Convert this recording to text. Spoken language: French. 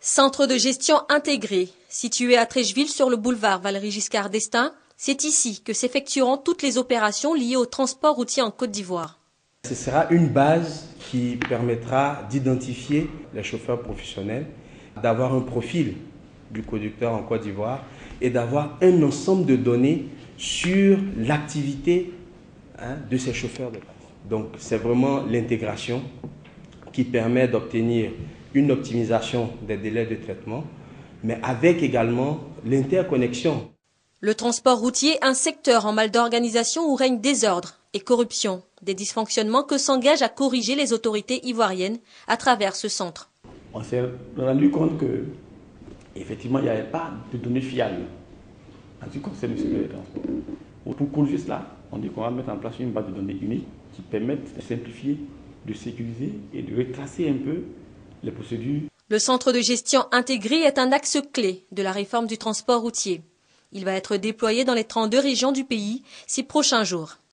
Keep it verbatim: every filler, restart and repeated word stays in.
Centre de gestion intégré, situé à Treichville sur le boulevard Valéry Giscard d'Estaing, c'est ici que s'effectueront toutes les opérations liées au transport routier en Côte d'Ivoire. Ce sera une base qui permettra d'identifier les chauffeurs professionnels, d'avoir un profil du conducteur en Côte d'Ivoire et d'avoir un ensemble de données sur l'activité hein, de ces chauffeurs de base. Donc c'est vraiment l'intégration qui permet d'obtenir une optimisation des délais de traitement, mais avec également l'interconnexion. Le transport routier, un secteur en mal d'organisation où règne désordre et corruption, des dysfonctionnements que s'engagent à corriger les autorités ivoiriennes à travers ce centre. On s'est rendu compte que effectivement il n'y avait pas de données fiables en ce qui concerne le secteur des transports. Pour corriger cela, on dit qu'on va mettre en place une base de données unique qui permette de simplifier, de sécuriser et de retracer un peu les procédures. Le centre de gestion intégré est un axe clé de la réforme du transport routier. Il va être déployé dans les trente-deux régions du pays ces prochains jours.